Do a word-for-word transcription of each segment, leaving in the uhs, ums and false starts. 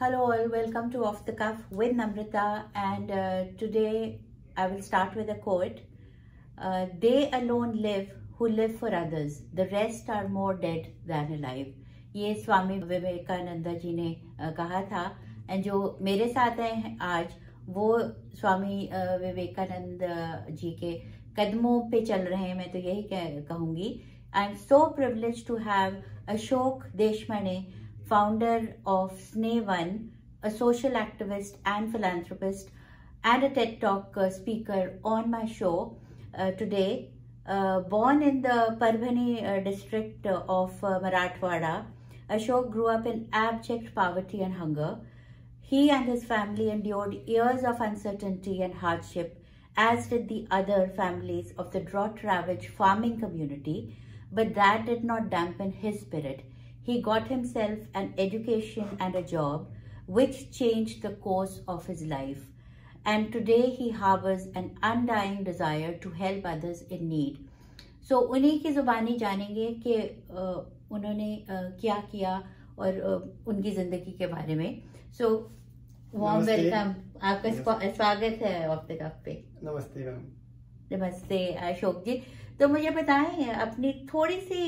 Hello all, welcome to Off the Cuff with Namrata, and uh, today I will start with a quote. Uh, they alone live who live for others, the rest are more dead than alive. ये स्वामी विवेकानंद जी ने uh, कहा था, and जो मेरे साथ हैं आज वो स्वामी uh, विवेकानंद जी के कदमों पे चल रहे हैं. मैं तो यही कहूँगी. I am so privileged to have Ashok Deshmane, founder of S N E A one, a social activist and philanthropist, and a TED Talk uh, speaker on my show uh, today. Uh, born in the Parbhani uh, district uh, of uh, Marathwada, Ashok grew up in abject poverty and hunger. He and his family endured years of uncertainty and hardship, as did the other families of the drought-ravaged farming community, but that did not dampen his spirit. He got himself an education and a job, which changed the course of his life. And today he harbors an undying desire to help others in need. So उन्हीं की ज़ुबानी जानेंगे कि उन्होंने क्या किया और उनकी ज़िंदगी के बारे में. So warm welcome, आपका स्वागत है ऑफ द कफ पे. नमस्ते मैम. नमस्ते अशोक जी. तो मुझे बताएं, अपनी थोड़ी सी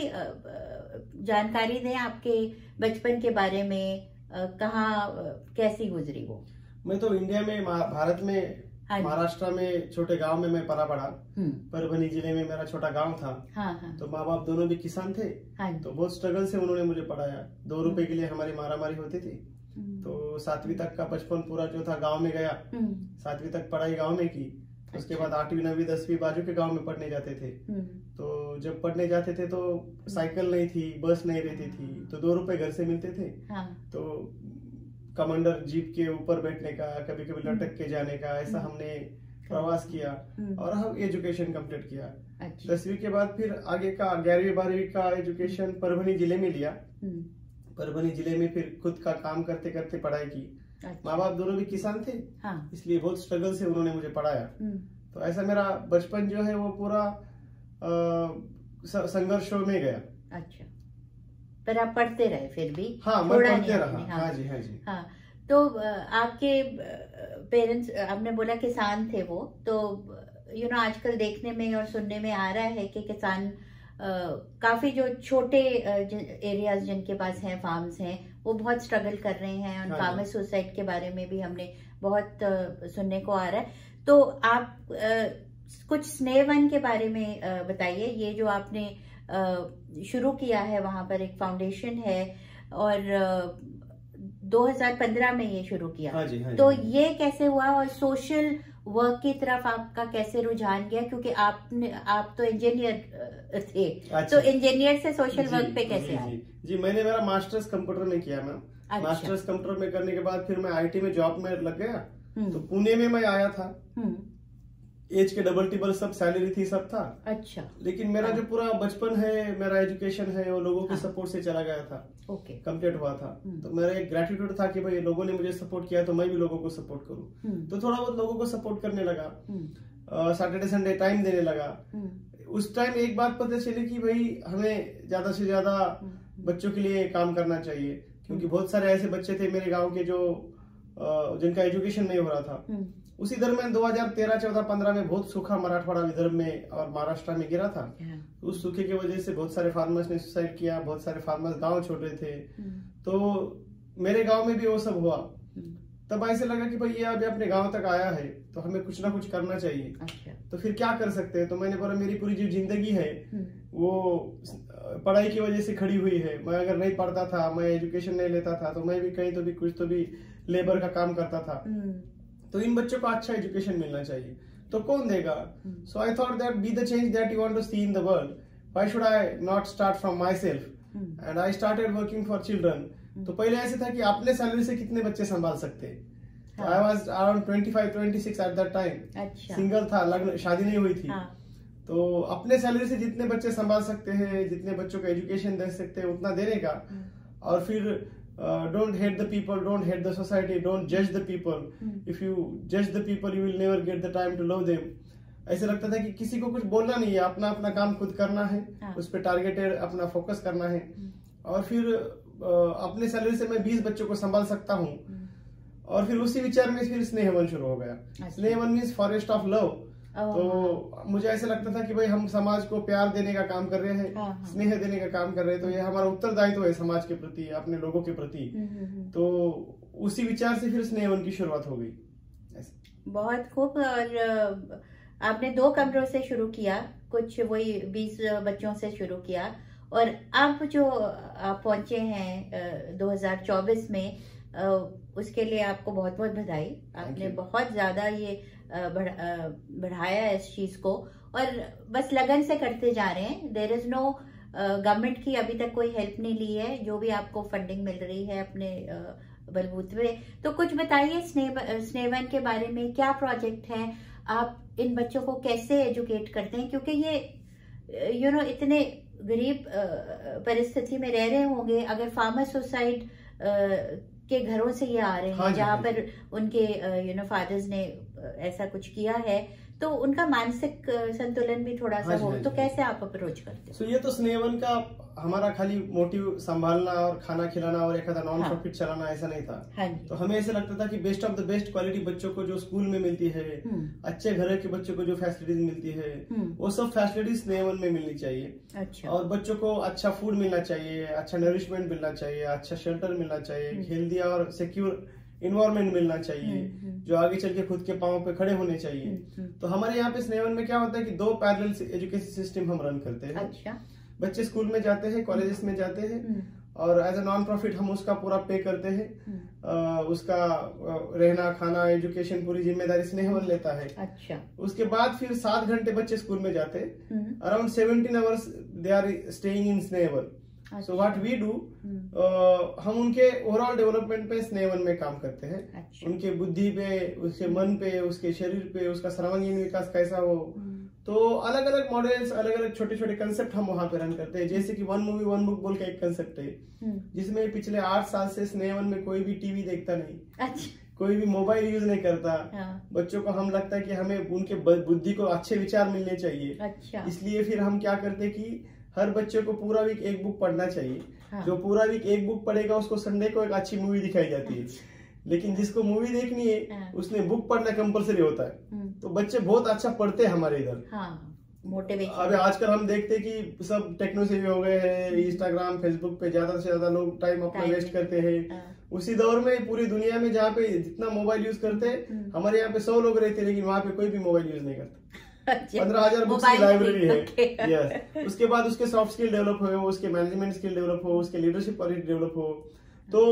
जानकारी दें आपके बचपन के बारे में. कहाँ कैसी गुजरी वो? मैं तो इंडिया में, भारत में, महाराष्ट्र में छोटे गांव में मैं पला पड़ा. परभनी जिले में मेरा छोटा गांव था. हाँ, हाँ. तो माँ बाप दोनों भी किसान थे. हाँ. तो बहुत स्ट्रगल से उन्होंने मुझे पढ़ाया. दो रुपए के लिए हमारी मारामारी होती थी. तो सातवीं तक का बचपन पूरा जो था गांव में गया. सातवीं तक पढ़ाई गांव में की. उसके बाद आठवीं नवीं दसवीं बाजू के गांव में पढ़ने जाते थे. तो जब पढ़ने जाते थे तो साइकिल नहीं थी, बस नहीं रहती थी, तो दो रुपए घर से मिलते थे. हाँ. तो कमांडर जीप के ऊपर बैठने का, कभी कभी लटक के जाने का, ऐसा हमने प्रवास किया और हम एजुकेशन कंप्लीट किया. दसवीं के बाद फिर आगे का ग्यारहवीं बारहवीं का एजुकेशन परभनी जिले में लिया. परभनी जिले में फिर खुद का काम करते करते पढ़ाई की. माँ बाप दोनों भी किसान थे. हाँ. इसलिए बहुत स्ट्रगल से उन्होंने मुझे पढ़ाया. तो ऐसा मेरा बचपन जो है वो पूरा संघर्षों में गया. अच्छा, पर आप पढ़ते रहे फिर भी? हाँ, मैं पढ़ते रहा. हाँ. हाँ जी, हाँ जी. हाँ. तो आपके पेरेंट्स, आपने बोला किसान थे वो, तो यू नो आजकल देखने में और सुनने में आ रहा है कि किसान Uh, काफी जो छोटे एरियाज uh, जिनके पास हैं, फार्म्स हैं, वो बहुत स्ट्रगल कर रहे हैं. और फार्मर सुसाइड के बारे में भी हमने बहुत uh, सुनने को आ रहा है. तो आप uh, कुछ S N E A one के बारे में uh, बताइए. ये जो आपने uh, शुरू किया है, वहां पर एक फाउंडेशन है और uh, दो हज़ार पंद्रह में ये शुरू किया. हाँ जी, हाँ तो जी. ये कैसे हुआ और सोशल वर्क की तरफ आपका कैसे रुझान गया? क्योंकि आपने आप तो इंजीनियर थे. अच्छा. तो इंजीनियर से सोशल वर्क पे कैसे आए? जी, जी, मैंने मेरा मास्टर्स कंप्यूटर में किया मैम. अच्छा. मास्टर्स कंप्यूटर में करने के बाद फिर मैं आईटी में जॉब में लग गया. तो पुणे में मैं आया था. एज के डबल टिबल सब सैलरी थी, सब था. अच्छा. लेकिन मेरा जो पूरा बचपन है, मेरा एजुकेशन है, वो लोगों के सपोर्ट से चला गया था. ओके. कंप्लीट हुआ था. तो मेरा एक ग्रेटिट्यूड था कि भाई लोगों ने मुझे सपोर्ट किया तो मैं भी लोगों को सपोर्ट करूं. तो थोड़ा बहुत लोगों को सपोर्ट करने लगा. सैटरडे संडे टाइम देने लगा. उस टाइम एक बात पता चली कि भाई हमें ज्यादा से ज्यादा बच्चों के लिए काम करना चाहिए. क्योंकि बहुत सारे ऐसे बच्चे थे मेरे गाँव के जो जिनका एजुकेशन नहीं हो रहा था. उसी दरमियान दो हज़ार तेरह चौदह पंद्रह में बहुत सूखा मराठवाड़ा विदर्भ में और महाराष्ट्र में गिरा था. उस सूखे की वजह से बहुत सारे फार्मर्स ने सुसाइड किया. बहुत सारे फार्मर्स गांव छोड़ रहे थे. तो मेरे गांव में भी वो सब हुआ. तब ऐसे लगा कि भाई ये अभी अपने गांव तक आया है तो हमें कुछ ना कुछ करना चाहिए. अच्छा. तो फिर क्या कर सकते हैं? तो मैंने बोला मेरी पूरी जो जिंदगी है वो पढ़ाई की वजह से खड़ी हुई है. मैं अगर नहीं पढ़ता था, मैं एजुकेशन नहीं लेता था, तो मैं भी कहीं तो भी कुछ तो भी लेबर का काम करता था. तो इन बच्चों को अच्छा एजुकेशन मिलना चाहिए. तो कौन देगा? So I thought that be the change that you want to see in the world, why should I not start from myself. And I started working for children. तो पहले ऐसे था कि अपने सैलरी से कितने बच्चे संभाल सकते. I was around twenty five twenty six at that time. Single था, लगन शादी नहीं हुई थी. तो अपने सैलरी से जितने बच्चे संभाल सकते हैं, जितने बच्चों को एजुकेशन दे सकते हैं, उतना देने का. और फिर don't hate the people, don't hate the society, don't जज द पीपल. इफ यू जज the people you will never get the time to love them. ऐसे लगता था कि किसी को कुछ बोलना नहीं है, अपना अपना काम खुद करना है. हाँ. उस पर टारगेटेड अपना फोकस करना है. और फिर अपने सैलरी से मैं बीस बच्चों को संभाल सकता हूँ. और फिर उसी विचार में फिर स्नेहवन शुरू हो गया। Snehvan means forest of love. तो मुझे ऐसे लगता था कि भाई हम समाज को प्यार देने का काम कर रहे हैं, हाँ, स्नेह देने का काम कर रहे हैं, तो ये हमारा उत्तरदायित्व है समाज के प्रति, अपने लोगों के प्रति। तो उसी विचार से फिर स्नेहवन की शुरुआत हो गई। बहुत खूब। और आपने दो कमरों से शुरू किया, कुछ वही बीस बच्चों से शुरू किया, और अब जो आप पहुंचे हैं दो हज़ार चौबीस में, उसके लिए आपको बहुत बहुत बधाई। आपने बहुत ज्यादा ये बढ़ाया इस चीज को, और बस लगन से करते जा रहे हैं। देयर इज नो गवर्नमेंट की अभी तक कोई हेल्प नहीं ली है, जो भी आपको फंडिंग मिल रही है अपने बलबूते पे। तो कुछ बताइए स्नेहवन के बारे में, क्या प्रोजेक्ट है, आप इन बच्चों को कैसे एजुकेट करते हैं, क्योंकि ये यू नो इतने गरीब परिस्थिति में रह रहे होंगे। अगर फार्मर सुसाइड के घरों से ये आ रहे हैं, हाँ, जहाँ पर उनके यू नो फादर्स ने ऐसा कुछ किया है, तो उनका मानसिक संतुलन भी थोड़ा सा हो, तो कैसे आप अप्रोच करते हैं? so, ये तो स्नेहवन का हमारा खाली मोटिव संभालना और खाना खिलाना और एक आधा नॉन प्रॉफिट चलाना ऐसा नहीं था। हाँ, तो हमें ऐसा लगता था कि best of the best quality बच्चों को जो स्कूल में मिलती है, अच्छे घर के बच्चों को जो फैसिलिटीज मिलती है, वो सब फैसिलिटीज स्नेहवन में मिलनी चाहिए। अच्छा। और बच्चों को अच्छा फूड मिलना चाहिए, अच्छा नरिशमेंट मिलना चाहिए, अच्छा शेल्टर मिलना चाहिए, हेल्दी और सिक्योर इन्वायरमेंट मिलना चाहिए, जो आगे चल के खुद के पांव पे खड़े होने चाहिए। तो हमारे यहाँ पे स्नेहवन में क्या होता है कि दो पैरेलल एजुकेशन सिस्टम हम रन करते हैं। अच्छा। बच्चे स्कूल में जाते हैं, कॉलेजेस में जाते हैं, और एज ए नॉन प्रॉफिट हम उसका पूरा पे करते हैं। आ, उसका रहना खाना एजुकेशन पूरी जिम्मेदारी स्नेहवन लेता है। अच्छा। उसके बाद फिर सात घंटे बच्चे स्कूल में जाते हैं, around seventeen hours they are staying in Snehvan. So what we do, हम उनके ओवरऑल डेवलपमेंट पे स्नेहवन में काम करते हैं। अच्छा। उनके बुद्धि पे, उसके मन पे, उसके शरीर पे, उसका सर्वांगीण विकास कैसा हो। तो अलग अलग मॉडल्स, अलग अलग छोटे छोटे कंसेप्ट हम वहाँ पे रन करते हैं। जैसे कि वन मूवी वन बुक बोल के एक कंसेप्ट है, जिसमें पिछले आठ साल से स्नेहवन में कोई भी टीवी देखता नहीं। अच्छा। कोई भी मोबाइल यूज नहीं करता। हाँ। बच्चों को हम लगता है कि हमें उनके बुद्धि को अच्छे विचार मिलने चाहिए। अच्छा। इसलिए फिर हम क्या करते कि हर बच्चे को पूरा वीक एक बुक पढ़ना चाहिए। हाँ। जो पूरा वीक एक बुक पढ़ेगा उसको संडे को एक अच्छी मूवी दिखाई जाती है। लेकिन जिसको मूवी देखनी है, हाँ, उसने बुक पढ़ना कंपलसरी होता है। तो बच्चे बहुत अच्छा पढ़ते हैं हमारे इधर। हाँ, मोटिवेशन। अभी आजकल हम देखते हैं कि सब टेक्नो सेवी हो गए हैं, इंस्टाग्राम फेसबुक पे ज्यादा से ज्यादा लोग टाइम अपना वेस्ट करते हैं। हाँ। उसी दौर में पूरी दुनिया में जहाँ पे जितना मोबाइल यूज करते हैं, हमारे यहाँ पे सौ लोग रहते हैं, लेकिन वहाँ पे कोई भी मोबाइल यूज नहीं करता। पंद्रह हजार बुक्स की लाइब्रेरी है। यस। उसके बाद उसके सॉफ्ट स्किल डेवलप हो, उसके मैनेजमेंट स्किल डेवलप हो, उसके लीडरशिप क्वालिटी डेवलप हो। तो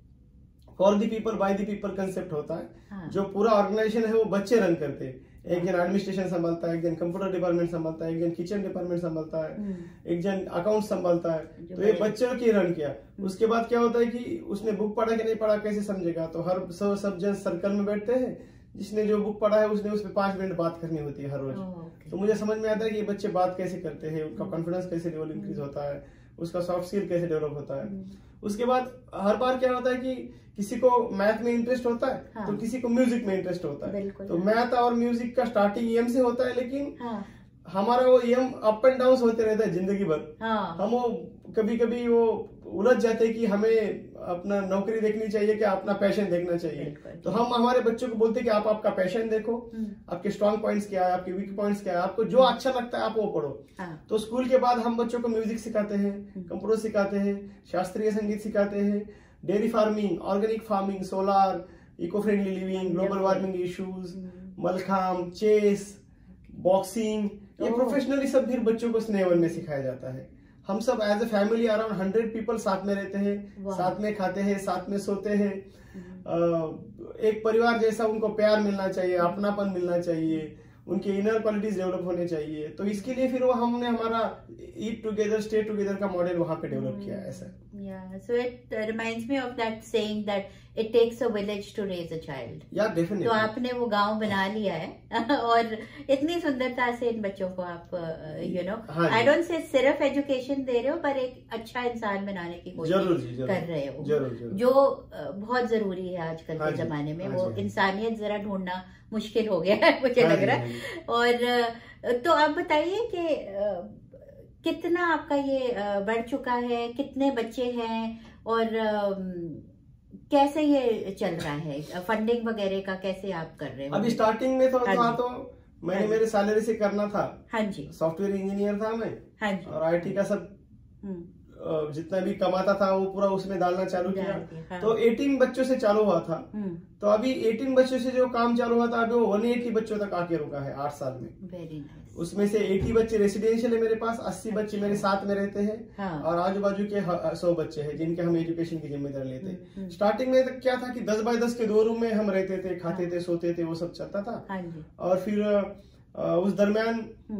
for the people by the people concept होता है। हाँ। जो पूरा ऑर्गेनाइजेशन है वो बच्चे रन करते हैं। एक जन एडमिनिस्ट्रेशन संभालता है, एक जन कंप्यूटर डिपार्टमेंट संभालता है, एक जन किचन डिपार्टमेंट संभालता है, एक जन अकाउंट संभालता है। तो ये बच्चों की रन किया। उसके बाद क्या होता है कि उसने बुक पढ़ा कि नहीं पढ़ा कैसे समझेगा। तो हर सब सब जन सर्कल में बैठते हैं, जिसने जो बुक पढ़ा है उसने उस पर पांच मिनट बात करनी होती है हर रोज। okay. तो मुझे समझ में आता है कि ये बच्चे बात कैसे करते हैं, उनका कॉन्फिडेंस कैसे लेवल इंक्रीज होता है, उसका सॉफ्ट स्किल कैसे डेवलप होता है। उसके बाद हर बार क्या होता है कि किसी को मैथ में इंटरेस्ट होता है, हाँ। तो किसी को म्यूजिक में इंटरेस्ट होता है। तो मैथ और म्यूजिक का स्टार्टिंग ईएम से होता है, लेकिन हाँ। हमारा वो ईएम अप एंड डाउन होते रहता है जिंदगी भर। हाँ। हम वो कभी कभी वो उलझ जाते हैं कि हमें अपना नौकरी देखनी चाहिए कि अपना पैशन देखना चाहिए। तो हम हमारे बच्चों को बोलते हैं कि आप आपका पैशन देखो, आपके स्ट्रॉन्ग पॉइंट्स क्या है, आपके वीक पॉइंट्स क्या है, आपको जो अच्छा लगता है आप वो पढ़ो। हाँ। तो स्कूल के बाद हम बच्चों को म्यूजिक सिखाते हैं, कंप्यूटर सिखाते हैं, शास्त्रीय संगीत सिखाते हैं, dairy farming, organic farming, solar, eco friendly living, global warming issues, mallakhamb, chess, boxing, ये प्रोफेशनली सब फिर बच्चों को स्नेहवन में सिखाया जाता है। हम सब as a family around hundred people साथ में रहते हैं, साथ में खाते हैं, साथ में सोते हैं। एक परिवार जैसा उनको प्यार मिलना चाहिए, अपनापन मिलना चाहिए, उनके इनर क्वालिटीज डेवलप होने चाहिए। तो इसके लिए फिर वो हमने हमारा ईट टुगेदर स्टे टुगेदर का मॉडल वहां पे डेवलप किया है। ऐसा yeah so it reminds me of that saying that it takes a village to raise a child. yeah definitely. तो आपने वो गांव बना लिया है और इतनी सुंदरता से इन बच्चों को आप you know I don't say सिर्फ एजुकेशन दे रहे हो, पर एक अच्छा इंसान बनाने की कोशिश कर रहे हो, जरूर, जरूर। जो बहुत जरूरी है आजकल के जमाने में। वो इंसानियत जरा ढूंढना मुश्किल हो गया है मुझे लग रहा है। और तो आप बताइए कि कितना आपका ये बढ़ चुका है, कितने बच्चे हैं और कैसे ये चल रहा है, फंडिंग वगैरह का कैसे आप कर रहे हो? अभी स्टार्टिंग में तो था तो मैंने मेरे सैलरी से करना था। हाँ जी। सॉफ्टवेयर इंजीनियर था मैं। हाँ जी। और आईटी का सब जितना भी कमाता था वो पूरा उसमें डालना चालू किया। हाँ। तो अठारह बच्चों से चालू हुआ था। तो अभी अठारह बच्चों से जो काम चालू हुआ था अभी वो एक सौ अस्सी बच्चों तक आके रुका है आठ साल में। Very nice. उसमें से अस्सी बच्चे रेसिडेंशियल है मेरे पास, अस्सी बच्चे मेरे साथ में रहते हैं। हाँ। और आजू बाजू के सौ बच्चे हैं जिनके हम एजुकेशन की जिम्मेदारी लेते हैं। स्टार्टिंग में तो क्या था कि दस बाय दस के दो रूम में हम रहते थे, खाते थे, सोते थे, वो सब चलता था। और फिर उस दरमियान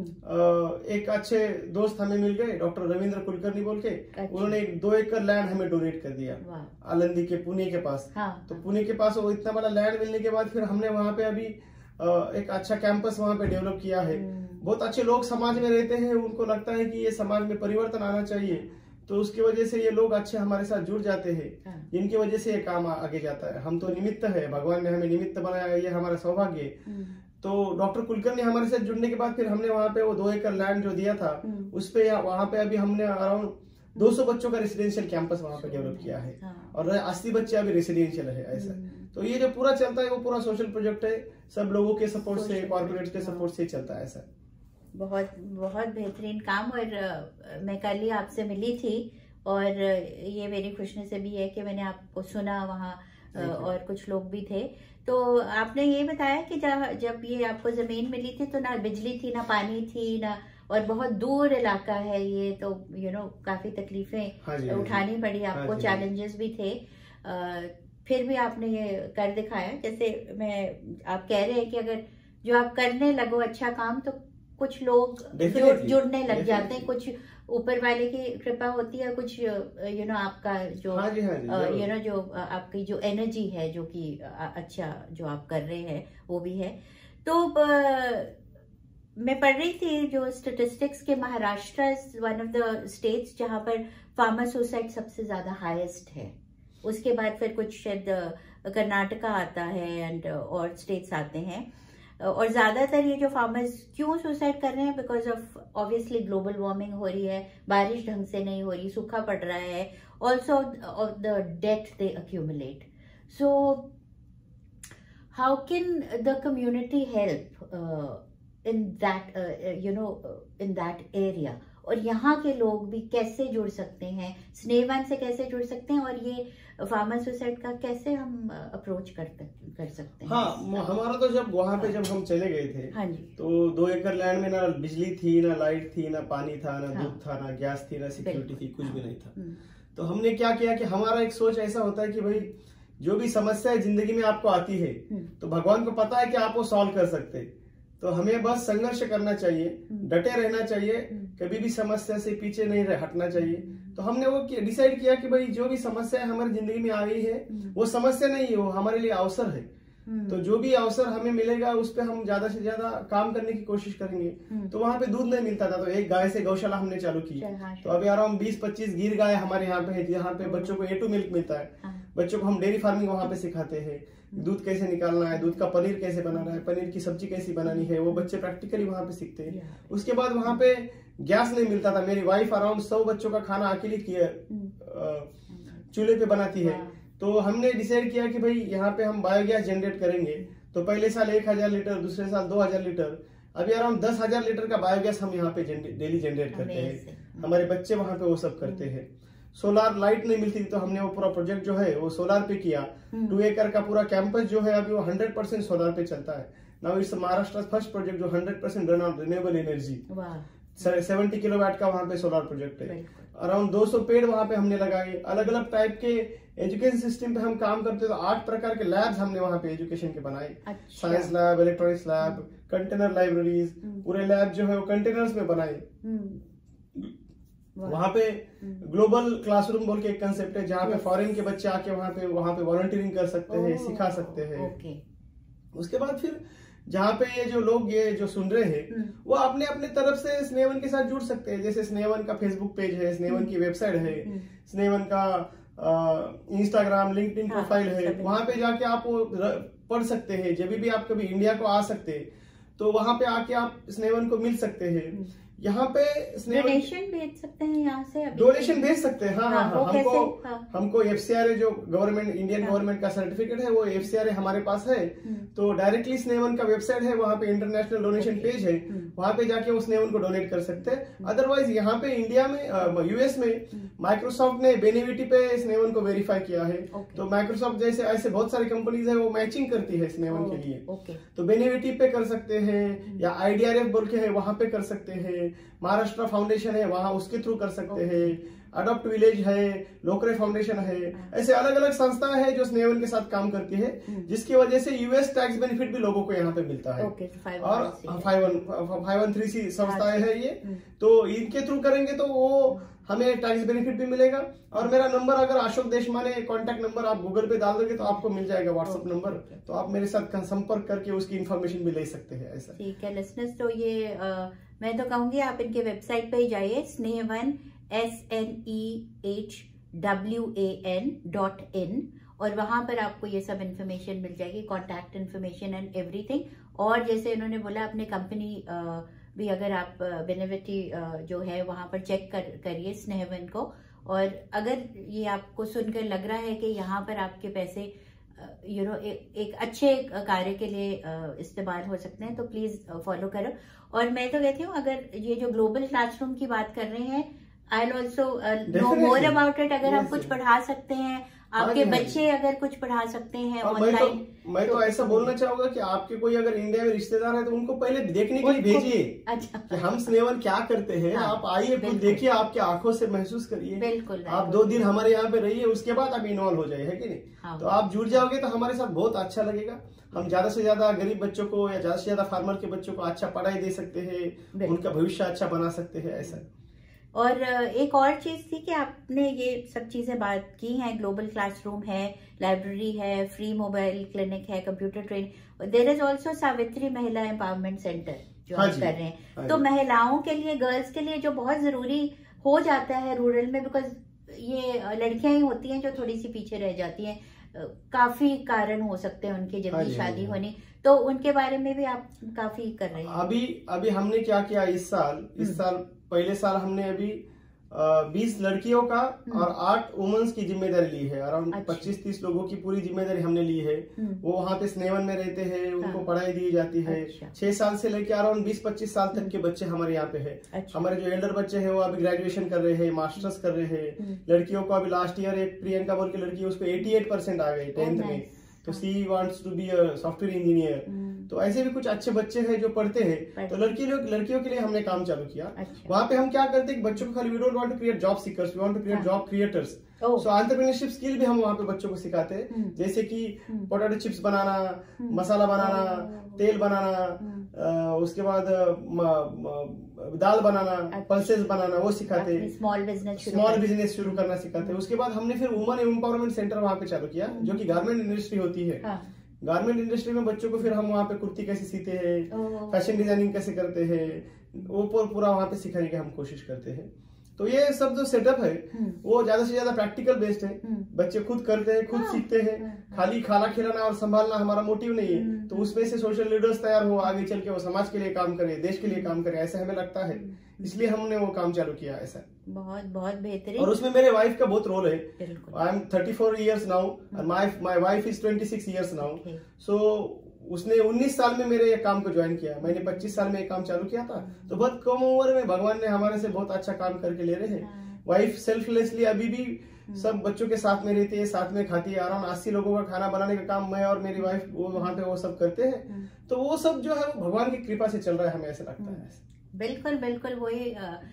एक अच्छे दोस्त हमें मिल गए, डॉक्टर रविंद्र कुलकर्णी बोल के। उन्होंने एक दो एकड़ लैंड हमें डोनेट कर दिया आलंदी के पुणे के पास। हाँ। तो पुणे के पास वो इतना बड़ा लैंड मिलने के बाद फिर हमने वहाँ पे अभी एक अच्छा कैंपस वहाँ पे डेवलप किया है। बहुत अच्छे लोग समाज में रहते हैं, उनको लगता है कि ये समाज में परिवर्तन आना चाहिए, तो उसकी वजह से ये लोग अच्छे हमारे साथ जुड़ जाते हैं, जिनकी वजह से ये काम आगे जाता है। हम तो निमित्त है, भगवान ने हमें निमित्त बनाया, ये हमारा सौभाग्य है। तो डॉक्टर कुलकर्णी हमारे साथ जुड़ने के बाद फिर हमने वहाँ पे वो दो एकड़ लैंड जो दिया था उस पे वहाँ पे अभी हमने अराउंड दो सौ बच्चों का रेसिडेंशियल कैंपस वहाँ पे डेवलप किया है। और अस्सी बच्चे अभी रेसिडेंशियल है ऐसा। तो ये जो पूरा चलता है वो पूरा सोशल प्रोजेक्ट है, सब लोगों के सपोर्ट से, कॉर्पोरेट के सपोर्ट से चलता है ऐसा। बहुत बहुत बेहतरीन काम। और मैं कल ही आपसे मिली थी और ये मेरी खुशनसीबी है कि मैंने आपको सुना वहाँ, और कुछ लोग भी थे। तो आपने ये बताया कि जब जब ये आपको जमीन मिली थी तो ना बिजली थी, ना पानी थी, ना, और बहुत दूर इलाका है ये, तो यू नो काफी तकलीफें हाँ जी, उठानी पड़ी आपको, हाँ चैलेंजेस भी थे। आ, फिर भी आपने ये कर दिखाया। जैसे मैं आप कह रहे हैं कि अगर जो आप करने लगो अच्छा काम तो कुछ लोग जुड़, जुड़ने लग जाते हैं, कुछ ऊपर वाले की कृपा होती है, कुछ यू नो आपका जो हाँ जी, हाँ जी, यू नो जो आपकी जो एनर्जी है जो कि अच्छा जो आप कर रहे हैं वो भी है। तो मैं पढ़ रही थी जो स्टेटिस्टिक्स के, Maharashtra is one of the states जहां पर फार्मर सुसाइड सबसे ज्यादा हाईएस्ट है। उसके बाद फिर कुछ शायद कर्नाटका आता है एंड और स्टेट्स आते हैं। और ज्यादातर ये जो फार्मर्स क्यों सुसाइड कर रहे हैं, because of obviously global warming हो रही है, बारिश ढंग से नहीं हो रही, सूखा पड़ रहा है, also of the debt they accumulate. So how can the community help in that you know in that area, और यहाँ के लोग भी कैसे जुड़ सकते हैं, स्नेहवन से कैसे जुड़ सकते हैं, और ये फार्मर सुसाइड का कैसे हम अप्रोच कर कर सकते हैं? हाँ, हमारा तो जब वहाँ पे जब हम चले गए थे, हाँ जी, तो दो एकड़ लैंड में ना बिजली थी, ना लाइट थी, ना पानी था, ना हाँ, दूध था, ना गैस थी, ना सिक्योरिटी थी, कुछ भी नहीं था। तो हमने क्या किया कि हमारा एक सोच ऐसा होता है कि भाई जो भी समस्या जिंदगी में आपको आती है तो भगवान को पता है कि आप वो सॉल्व कर सकते हैं। तो हमें बस संघर्ष करना चाहिए, डटे रहना चाहिए, कभी भी समस्या से पीछे नहीं हटना चाहिए। तो हमने वो डिसाइड किया कि भाई जो भी समस्या हमारी जिंदगी में आ रही है वो समस्या नहीं है, वो हमारे लिए अवसर है। तो जो भी अवसर हमें मिलेगा उस पर हम ज्यादा से ज्यादा काम करने की कोशिश करेंगे। तो वहाँ पे दूध नहीं मिलता था, तो एक गाय से गौशाला हमने चालू की। तो अभी अराउंड बीस पच्चीस गिर गाय हमारे यहाँ पे है, जहाँ पे बच्चों को ए टू मिल्क मिलता है। बच्चों को हम डेयरी फार्मिंग वहाँ पे सिखाते हैं, दूध कैसे निकालना है, दूध का पनीर कैसे बनाना है, पनीर की सब्जी कैसी बनानी है, वो बच्चे प्रैक्टिकली वहाँ पे सीखते हैं। उसके बाद वहाँ पे गैस नहीं मिलता था, मेरी वाइफ अराउंड सौ बच्चों का खाना अकेले चूल्हे पे बनाती है। तो हमने डिसाइड किया कि भाई यहाँ पे हम बायोगैस जनरेट करेंगे। तो पहले साल एक हजार लीटर, दूसरे साल दो हजार लीटर, अभी अराउंड दस हजार लीटर का बायोगैस हम यहाँ पे डेली जनरेट करते हैं। हमारे बच्चे वहाँ पे वो सब करते हैं। सोलार लाइट नहीं मिलती थी तो हमने वो पूरा प्रोजेक्ट जो है वो सोलार पे किया। टू एकड़ का पूरा कैंपस जो है अभी वो हंड्रेड परसेंट सोलार पे चलता है। Now it's Maharashtra first project जो hundred percent run on renewable energy. Seventy kilowatt का वहाँ पे सोलार प्रोजेक्ट है। अराउंड दो सौ पेड़ वहाँ पे हमने लगाए। अलग अलग टाइप के एजुकेशन सिस्टम पे हम काम करते, तो आठ प्रकार के लैब्स हमने वहाँ पे एजुकेशन के बनाए। Science lab, electronics lab, container libraries, पूरे लैब जो है वो कंटेनर्स में बनाए। वहाँ पे ग्लोबल क्लासरूम बोल के एक कंसेप्ट है, जहाँ पे फॉरेन के बच्चे आके वहाँ पे वहाँ पे वॉलंटियरिंग कर सकते हैं, सिखा सकते हैं। उसके बाद फिर जहाँ पे ये जो लोग ये जो सुन रहे हैं वो अपने अपने तरफ से स्नेहवन के साथ जुड़ सकते हैं। जैसे स्नेहवन का फेसबुक पेज है, स्नेहवन की वेबसाइट है, स्नेहवन का इंस्टाग्राम, लिंक्डइन प्रोफाइल है, वहां पे जाके आप वो पढ़ सकते हैं। जब भी आप कभी इंडिया को आ सकते हैं तो वहां पे आके आप स्नेहवन को मिल सकते हैं। यहाँ पे डोनेशन भेज सकते हैं यहाँ से, डोनेशन भेज सकते हैं। हाँ हाँ, हाँ, हमको हाँ। हमको एफसीआरए जो गवर्नमेंट इंडियन गवर्नमेंट का सर्टिफिकेट है वो एफसीआरए हमारे पास है, तो डायरेक्टली स्नेवन का वेबसाइट है, वहाँ पे इंटरनेशनल डोनेशन पेज है, वहाँ पे जाके वो स्नेवन को डोनेट कर सकते हैं। अदरवाइज यहाँ पे इंडिया में यूएस में माइक्रोसॉफ्ट ने बेनिविटी पे स्नेवन को वेरीफाई किया है, तो माइक्रोसॉफ्ट जैसे ऐसे बहुत सारी कंपनीज है वो मैचिंग करती है स्नेवन के लिए, तो बेनिविटी पे कर सकते हैं, या आईडीआरएफ बोल के है वहां पे कर सकते हैं, महाराष्ट्र फाउंडेशन है वहां उसके थ्रू कर सकते हैं, अडॉप्ट विलेज है, लोकरे फाउंडेशन है, ऐसे अलग अलग संस्थाएं हैं जो स्नेवन के साथ काम करती है, जिसकी वजह से यूएस टैक्स बेनिफिट भी लोगों को यहाँ पे मिलता है। और five one five one three C संस्थाएं है ये, तो इनके थ्रू करेंगे तो वो हमें टैक्स बेनिफिट भी मिलेगा। और मेरा नंबर अगर अशोक देशमाने कॉन्टैक्ट नंबर आप गूगल पे डाल दोगे तो आपको मिल जाएगा व्हाट्सएप नंबर, तो आप मेरे साथ संपर्क करके उसकी इन्फॉर्मेशन भी ले सकते हैं। ऐसा ठीक है लिसनर्स, तो ये आ, मैं तो कहूंगी आप इनके वेबसाइट पे ही जाइए, Snehvan S N E H W A N dot in, और वहां पर आपको ये सब इन्फॉर्मेशन मिल जाएगी, कॉन्टैक्ट इन्फॉर्मेशन एंड एवरीथिंग। और जैसे इन्होंने बोला अपने कंपनी भी अगर आप बेनिविटी जो है वहां पर चेक कर करिए स्नेहवन को, और अगर ये आपको सुनकर लग रहा है कि यहाँ पर आपके पैसे यू नो एक अच्छे कार्य के लिए इस्तेमाल हो सकते हैं, तो प्लीज फॉलो करो। और मैं तो कहती हूँ अगर ये जो ग्लोबल क्लासरूम की बात कर रहे हैं, I will also know more about it. अगर हम कुछ पढ़ा सकते हैं, आपके बच्चे अगर कुछ पढ़ा सकते हैं ऑनलाइन, मैं तो ऐसा बोलना चाहूंगा कि आपके कोई अगर इंडिया में रिश्तेदार है तो उनको पहले देखने के लिए भेजिए। अच्छा, कि हम स्नेवन क्या करते हैं। हाँ, आप आइए, खुद देखिए, आपके आंखों से महसूस करिए। बिल्कुल, आप दो दिन हमारे यहाँ पे रहिए, उसके बाद आप इन्वॉल्व हो जाइए, है कि नहीं? हाँ, तो आप जुड़ जाओगे तो हमारे साथ बहुत अच्छा लगेगा। हम ज्यादा से ज्यादा गरीब बच्चों को या ज्यादा से ज्यादा फार्मर के बच्चों को अच्छा पढ़ाई दे सकते हैं, उनका भविष्य अच्छा बना सकते हैं। ऐसा और एक और चीज थी कि आपने ये सब चीजें बात की हैं, ग्लोबल क्लासरूम है, लाइब्रेरी है, फ्री मोबाइल क्लिनिक है, computer training, there is also Savitri Mahila empowerment centre जो हम कर रहे हैं। तो महिलाओं के लिए, गर्ल्स के लिए जो बहुत जरूरी हो जाता है रूरल में, बिकॉज ये लड़कियां ही होती हैं जो थोड़ी सी पीछे रह जाती हैं, काफी कारण हो सकते हैं उनकी जल्दी शादी होने, तो उनके बारे में भी आप काफी कर रहे हैं। अभी अभी हमने क्या किया इस साल, इस साल पहले साल हमने अभी बीस लड़कियों का और आठ वुमेन्स की जिम्मेदारी ली है। अराउंड पच्चीस तीस लोगों की पूरी जिम्मेदारी हमने ली है। वो वहाँ पे स्नेवन में रहते हैं, उनको हाँ। पढ़ाई दी जाती है। अच्छा। छह साल से लेकर अराउंड बीस पच्चीस साल तक के बच्चे हमारे यहाँ पे है। अच्छा। हमारे जो एल्डर बच्चे हैं वो अभी ग्रेजुएशन कर रहे हैं, मास्टर्स कर रहे हैं। लड़कियों को अभी लास्ट ईयर एक प्रियंका बोल की लड़की, उसको एटी एट परसेंट आ गई टेंथ में, तो she wants to be a software engineer. तो ऐसे भी कुछ अच्छे बच्चे हैं जो पढ़ते हैं। तो लड़की लोग लड़कियों के लिए हमने काम चालू किया। अच्छा। वहाँ पे हम क्या करते हैं, बच्चों को खाली we don't want to create job seekers, we want to create job creators. So entrepreneurship skill भी हम वहाँ पे बच्चों को सिखाते हैं, जैसे कि पोटैटो चिप्स बनाना, मसाला बनाना, तेल बनाना, उसके बाद दाल बनाना, पल्सेस बनाना, वो सिखाते हैं। स्मॉल बिजनेस स्मॉल बिजनेस शुरू करना सिखाते हैं। उसके बाद हमने फिर वुमन एम्पावरमेंट सेंटर वहाँ पे चालू किया, जो कि गारमेंट इंडस्ट्री होती है। गारमेंट इंडस्ट्री में बच्चों को फिर हम वहाँ पे कुर्ती कैसे सीते हैं, फैशन डिजाइनिंग कैसे करते हैं, वो पूरा वहाँ पे सिखाने की हम कोशिश करते हैं। तो ये सब जो सेटअप है वो ज्यादा से ज्यादा प्रैक्टिकल बेस्ड है, बच्चे खुद करते हैं, खुद सीखते हैं। खाली खाना खिलाना और संभालना हमारा मोटिव नहीं है। तो उसमें से सोशल लीडर्स तैयार हो, आगे चल के वो समाज के लिए काम करे, देश के लिए काम करे, ऐसा हमें लगता है, इसलिए हमने वो काम चालू किया। ऐसा बहुत बहुत बेहतरीन। और उसमें मेरे वाइफ का बहुत रोल है। I am thirty four years now, my my wife is twenty six years now. So उसने उन्नीस साल में मेरे काम को ज्वाइन किया, मैंने पच्चीस साल में ये काम चालू किया था। तो बहुत कम उम्र में भगवान ने हमारे से बहुत अच्छा काम करके ले रहे हैं। वाइफ सेल्फलेसली अभी भी सब बच्चों के साथ में रहती है, साथ में खाती है। अराउंड अस्सी लोगों का खाना बनाने का काम मैं और मेरी वाइफ वो वहाँ पे वो सब करते हैं। तो वो सब जो है वो भगवान की कृपा से चल रहा है, हमें ऐसा लगता है। बिल्कुल बिल्कुल, वही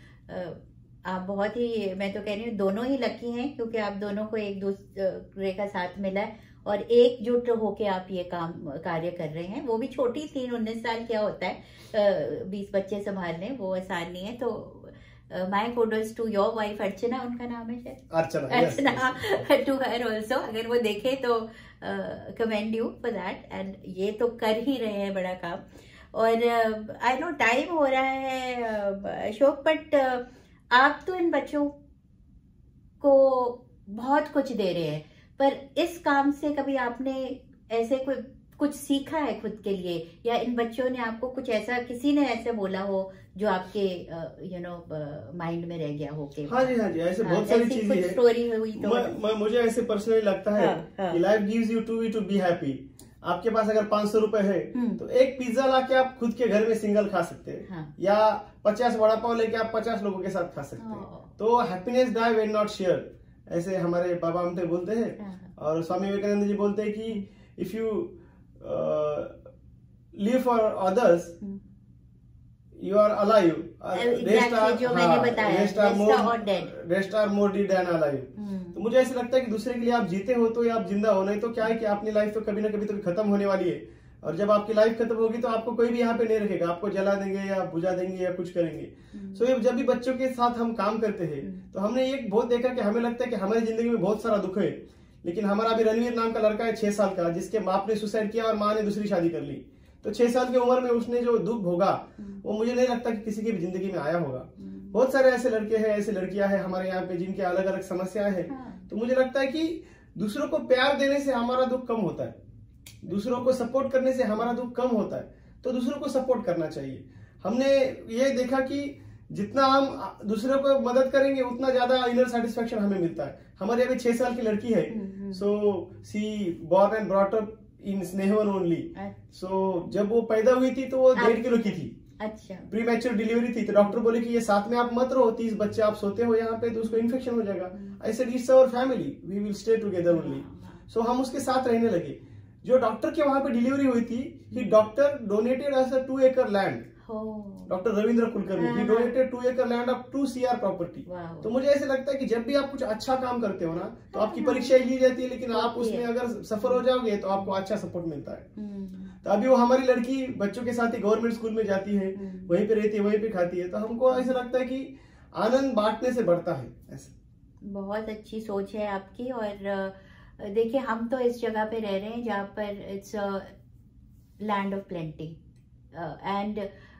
आप बहुत ही, मैं तो कह रही हूँ दोनों ही लकी हैं, क्योंकि आप दोनों को एक दूसरे का साथ मिला है और एकजुट होके आप ये काम कार्य कर रहे हैं। वो भी छोटी थी, उन्नीस साल क्या होता है बीस बच्चे संभालने, वो आसान नहीं है। तो my kudos to your wife Archana, उनका नाम है शायद अर्चना, अर्चना, टू हर ऑल्सो। अगर वो देखे तो commend you for that. And ये तो कर ही रहे हैं बड़ा काम। और आई नो टाइम हो रहा है अशोक, बट आप तो इन बच्चों को बहुत कुछ दे रहे हैं, पर इस काम से कभी आपने ऐसे कोई कुछ सीखा है खुद के लिए, या इन बच्चों ने आपको कुछ ऐसा, किसी ने ऐसे बोला हो जो आपके यू नो माइंड में रह गया हो के? हाँ जी, हाँ जी, ऐसे बहुत सारी चीजें हैं। स्टोरी हुई तो म, म, मुझे ऐसे पर्सनली लगता है कि life gives you two we to be happy. आपके पास अगर पाँच सौ रुपए है तो एक पिज्जा लाके आप खुद के घर में सिंगल खा सकते हैं, हाँ। या पचास वड़ा पाव लेके आप पचास लोगों के साथ खा सकते हैं। तो happiness die when not share, ऐसे हमारे बाबा हमसे बोलते हैं, हाँ। और स्वामी विवेकानंद जी बोलते हैं कि if you live for others you are alive, rest are more dead than alive. तो मुझे ऐसा लगता है कि दूसरे के लिए आप जीते हो तो आप जिंदा हो, नहीं तो क्या है कि अपनी लाइफ तो कभी ना कभी तो खत्म होने वाली है, और जब आपकी लाइफ खत्म होगी तो आपको कोई भी यहाँ पे नहीं रखेगा, आपको जला देंगे या बुझा देंगे या कुछ करेंगे। सो so, जब भी बच्चों के साथ हम काम करते हैं तो हमने एक बहुत देखा कि हमें लगता है कि हमारी जिंदगी में बहुत सारा दुख है, लेकिन हमारा अभी रणवीर नाम का लड़का है छह साल का, जिसके बाप ने सुसाइड किया और माँ ने दूसरी शादी कर ली। तो छह साल की उम्र में उसने जो दुख भोगा वो मुझे नहीं लगता कि किसी की भी जिंदगी में आया होगा। बहुत सारे ऐसे लड़के हैं, ऐसे लड़कियां हैं हमारे यहाँ पे जिनके अलग अलग समस्याएं हैं। तो मुझे लगता है कि दूसरों को प्यार देने से हमारा दुख कम होता है, दूसरों को सपोर्ट करने से हमारा दुख कम होता है, तो दूसरों को सपोर्ट करना चाहिए। हमने ये देखा कि जितना हम दूसरों को मदद करेंगे उतना ज्यादा इनर सेटिस्फेक्शन हमें मिलता है। हमारी अभी छह साल की लड़की है, so she born and brought up in Snehvan only. So जब वो पैदा हुई थी तो वो डेढ़ किलो की थी, अच्छा, प्री मैच्योर डिलीवरी थी। तो डॉक्टर बोले कि ये साथ में आप मत रहो, तीस बच्चे आप सोते हो यहाँ पे तो उसको इन्फेक्शन हो जाएगा। I said it's our family, we will stay together only. So हम उसके साथ रहने लगे। जो डॉक्टर के वहां पे डिलीवरी हुई थी, he doctor donated us a two acre land, doctor Ravindra Kulkarni, he donated two acre land of two CR property. तो मुझे ऐसे लगता है कि जब भी आप कुछ अच्छा काम करते हो ना तो आपकी परीक्षा ली जाती है, लेकिन आप उसमें अगर सफल हो जाओगे तो आपको अच्छा सपोर्ट मिलता है। तो अभी वो हमारी लड़की बच्चों के साथ ही गवर्नमेंट स्कूल में जाती है, वहीं पे रहती है, वहीं पे खाती है। तो हमको ऐसा लगता है कि आनंद बांटने से बढ़ता है। ऐसे बहुत अच्छी सोच है आपकी। और देखिए हम तो इस जगह पे रह रहे हैं जहाँ पर it's land of plenty, and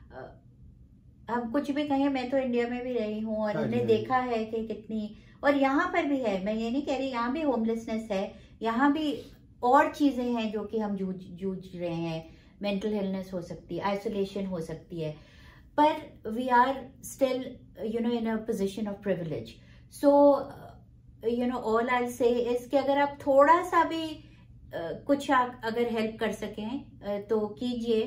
हम कुछ भी कहें, मैं तो इंडिया में भी रही हूँ और हमने देखा है कि कितनी, और यहाँ पर भी है, मैं ये नहीं कह रही, यहाँ भी होमलेसनेस है, यहाँ भी और चीजें हैं जो कि हम जूझ जूझ रहे हैं। मेंटल इलनेस हो सकती है, आइसोलेशन हो सकती है, पर we are still you know in a position of privilege. So you know all I say is कि अगर आप थोड़ा सा भी uh, कुछ आप अगर हेल्प कर सकें uh, तो कीजिए,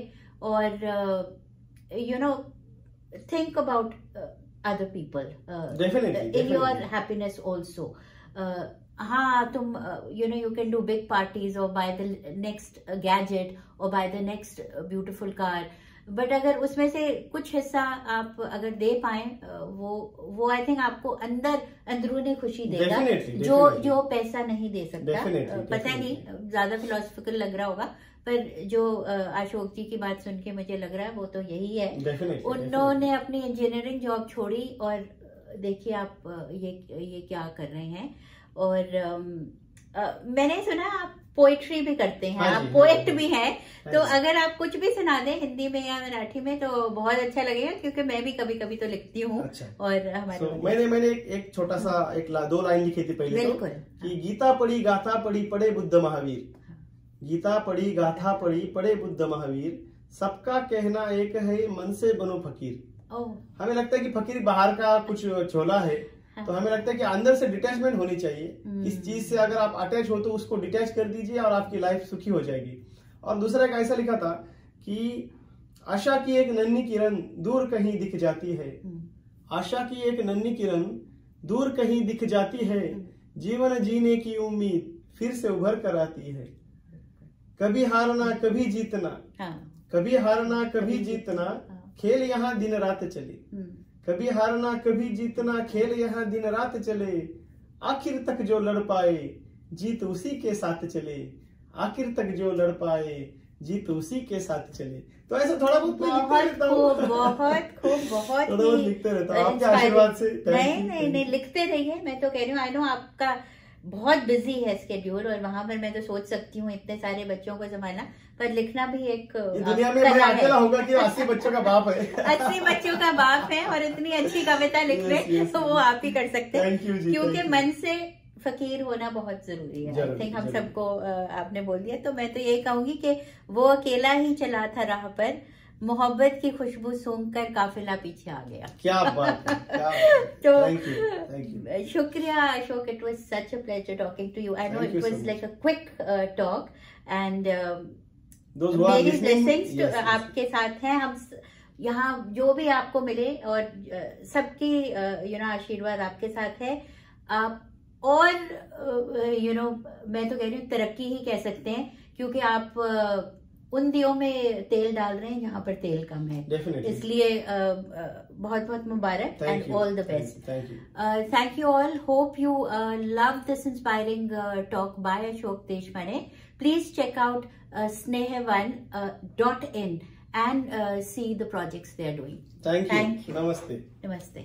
और you know think about uh, other people uh, definitely, in definitely. your happiness also. uh, हाँ तुम uh, you know you can do big parties or buy the next uh, gadget or buy the next uh, beautiful car, but अगर उसमें से कुछ हिस्सा आप अगर दे पाए वो वो आई थिंक आपको अंदर अंदरूनी खुशी देगा, definitely, जो definitely. जो पैसा नहीं दे सकता। definitely, पता definitely. नहीं, ज्यादा फिलोसफिकल लग रहा होगा, पर जो अशोक जी की बात सुन के मुझे लग रहा है वो तो यही है। definitely, उन्होंने definitely. अपनी इंजीनियरिंग जॉब छोड़ी और देखिए आप ये ये क्या कर रहे हैं। और आ, मैंने सुना आप पोएट्री भी करते हैं, आप पोएट भी हैं, तो अगर आप कुछ भी सुना दें हिंदी में या मराठी में तो बहुत अच्छा लगेगा, क्योंकि मैं भी कभी कभी तो लिखती हूँ। अच्छा। और हमारे so, मैंने मैंने एक, एक छोटा सा एक ला, दो लाइन लिखी थी पहले तो, कि गीता पढ़ी गाथा पढ़ी पढ़े बुद्ध महावीर, गीता पढ़ी गाथा पढ़ी पढ़े बुद्ध महावीर, सबका कहना एक है मन से बनो फकीर। हमें लगता है कि फकीर बाहर का कुछ छोला है, तो हमें लगता है कि अंदर से डिटैचमेंट होनी चाहिए। इस चीज से अगर आप अटैच हो तो उसको डिटैच कर दीजिए और आपकी लाइफ सुखी हो जाएगी। और दूसरा एक ऐसा लिखा था कि आशा की एक नन्ही किरण दूर कहीं दिख जाती है, आशा की एक नन्ही किरण दूर कहीं दिख जाती है, जीवन जीने की उम्मीद फिर से उभर कर आती है, कभी हारना कभी जीतना, कभी हारना कभी जीतना, खेल यहाँ दिन रात चले, कभी हारना कभी जीतना, खेल यहाँ दिन रात चले, आखिर तक जो लड़ पाए जीत उसी के साथ चले, आखिर तक जो लड़ पाए जीत उसी के साथ चले। तो ऐसा थोड़ा बहुत बहुत लिखते खूब, बहुत खूब, बहुत बहुत लिखते रहता हूँ आपके आशीर्वाद से। नहीं नहीं नहीं लिखते रहिए, मैं तो कह रही हूँ, आई नो आपका बहुत बिजी है स्केड्यूल, और वहां पर मैं तो सोच सकती हूँ इतने सारे बच्चों को संभालना, पर लिखना भी एक दुनिया में मैं अकेला होगा कि अस्सी बच्चों का बाप है। अस्सी बच्चों का बाप है और इतनी अच्छी कविता लिख रहे, तो वो आप ही कर सकते हैं, क्योंकि मन से फकीर होना बहुत जरूरी है। आई थिंक हम सबको आपने बोल दिया। तो मैं तो यही कहूंगी कि वो अकेला ही चला था राह पर, मोहब्बत की खुशबू सूंघ कर काफिला पीछे आ गया। क्या बात है, क्या बात। तो thank you, thank you. शुक्रिया Ashok, it was such a pleasure talking to you. I know it was like a quick talk and मेरी ब्लेसिंग्स आपके साथ हैं। हम यहाँ जो भी आपको मिले और uh, सबकी यू नो आशीर्वाद आपके साथ है। आप और you uh, know you know, मैं तो कह रही हूँ तरक्की ही कह सकते हैं, क्योंकि आप uh, उन दियों में तेल डाल रहे हैं जहाँ पर तेल कम है। Definitely. इसलिए uh, uh, बहुत बहुत मुबारक and all the best. Thank you all. Hope you love this inspiring talk by Ashok Deshpande. Please check out Snehvan dot in and uh, see the projects they are doing. Thank you. Thank you. Namaste. Namaste.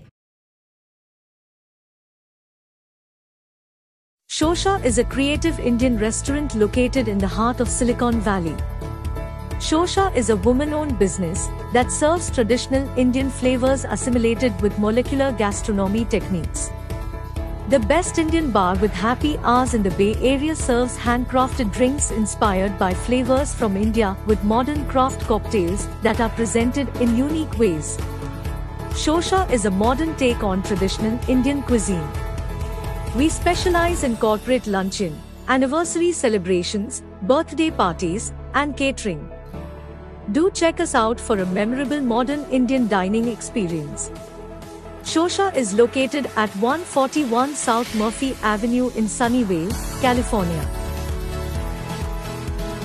Shosha is a creative Indian restaurant located in the heart of Silicon Valley. Shosha is a woman-owned business that serves traditional Indian flavors assimilated with molecular gastronomy techniques. The best Indian bar with happy hours in the Bay Area serves handcrafted drinks inspired by flavors from India with modern craft cocktails that are presented in unique ways. Shosha is a modern take on traditional Indian cuisine. We specialize in corporate luncheon, anniversary celebrations, birthday parties, and catering. Do check us out for a memorable modern Indian dining experience. Shosha is located at one forty-one South Murphy Avenue in Sunnyvale, California.